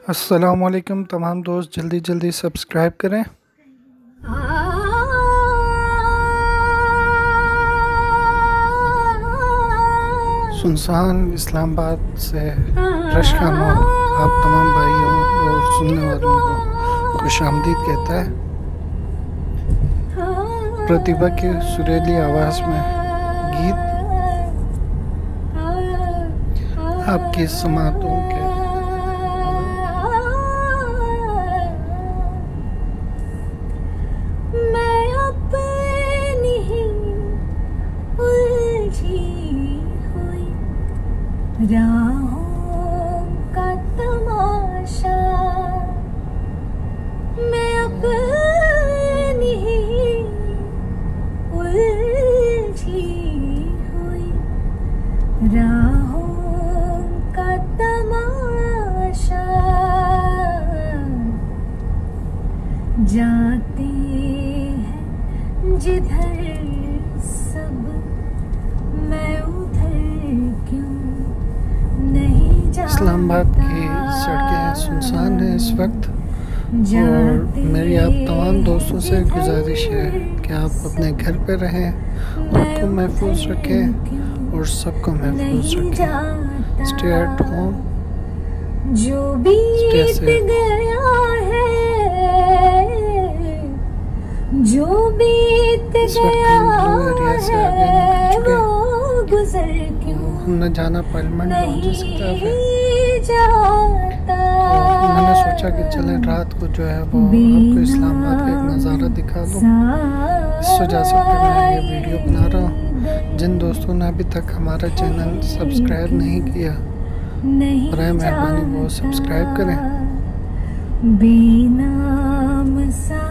अस्सलामुअलैकुम तमाम दोस्त, जल्दी जल्दी सब्सक्राइब करें। सुनसान इस्लामाबाद से रशखानो आप तमाम भाइयों और सुनने वालों को खुशामदीद कहता है। प्रतिभा की सुरीली आवाज़ में गीत आपकी समातों के राहों का तमाशा मैं अपनी ही उलझी हुई, राहों का तमाशा जाते हैं जिधर सब, मैं उधर क्यों नहीं जाता। इस्लामाबाद की सड़कें सुनसान हैं इस वक्त, और मेरी आप तमाम दोस्तों से गुजारिश है कि आप अपने घर पे रहें, खुद को महफूज रखें और सबको महफूज रखें। स्टे एट होम, जो बीत गया है, जो बीत गया है वो गुजर क्यों हमने जाना पार्लियामेंट हाउस की तरफ है, जाता। तो मैंने सोचा कि चलें रात को जो है वो आपको इस्लामाबाद का एक नज़ारा दिखा दूँ। इस वजह से फिर मैं ये वीडियो बना रहा हूँ। जिन दोस्तों ने अभी तक हमारा चैनल सब्सक्राइब नहीं किया, बराए मेहरबानी वो सब्सक्राइब करें। बेनाम सा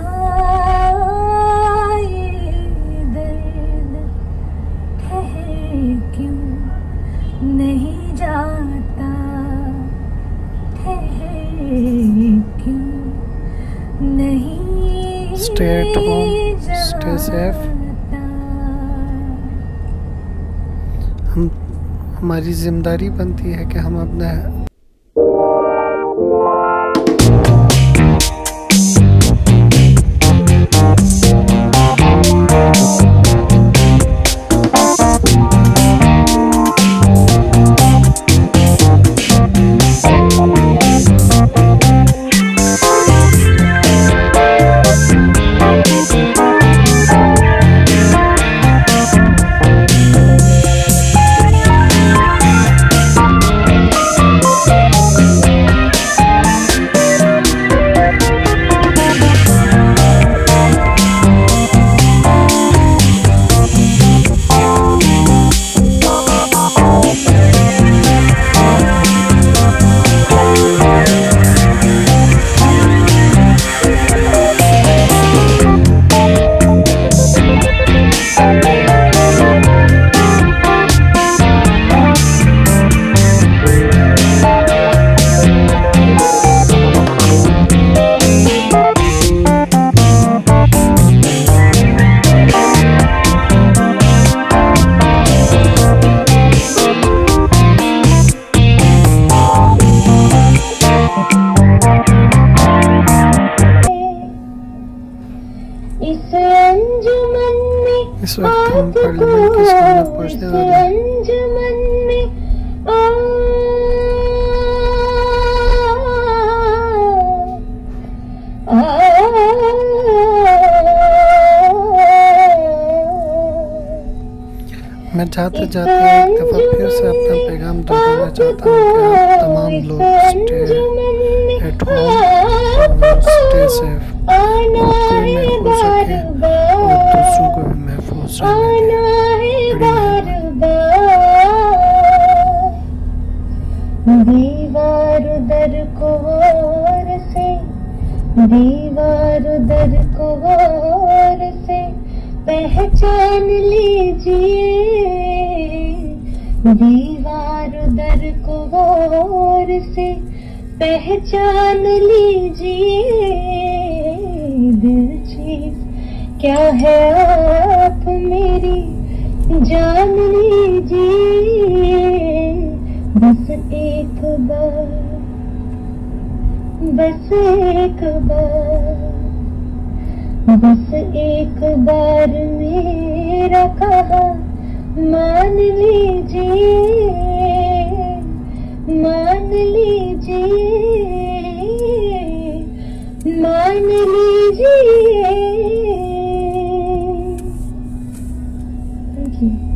क्यों नहीं जाता, क्यों नहीं stay at home, stay safe. हमारी जिम्मेदारी बनती है कि हम अपने इस वक्त हम पार्लियामेंट के सामने पहुंचने वाले हैं। मैं जाते जाते एक दफ़ा फिर से अपना पैगाम दोहराना चाहता हूँ कि आप तमाम लोग स्टे एट होम और स्टे सेफ, खुद को भी महफूज रखें और दूसरों को भी महफूज रखें। दीवार दर को और से, दीवार दर को और से पहचान लीजिए, दीवार दर को और से पहचान लीजिए। दिल चीज क्या है आप मेरी जान लीजिए, बस एक बार बस एक बार मेरा कहा मान लीजिए, मान लीजिए, मान लीजिए। Thank you.